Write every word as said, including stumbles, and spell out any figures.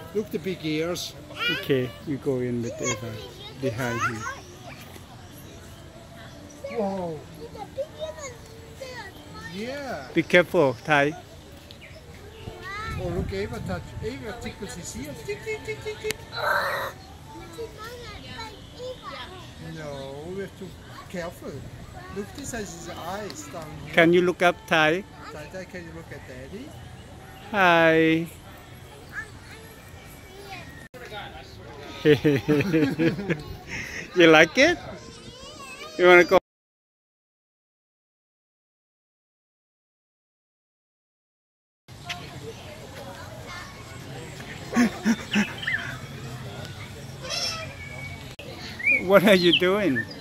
Look the big ears. Okay, you go in with Eva behind him. Whoa. Yeah. Be careful, Ty. Oh, look, Eva touch. Eva tickles his ears. Tick, tick, tick, tick, tick. No, we have to be careful. Look, this has his eyes down here. Can you look up, Ty? Tai Tai, can you look at Daddy? Hi. You like it? You want to go? What are you doing?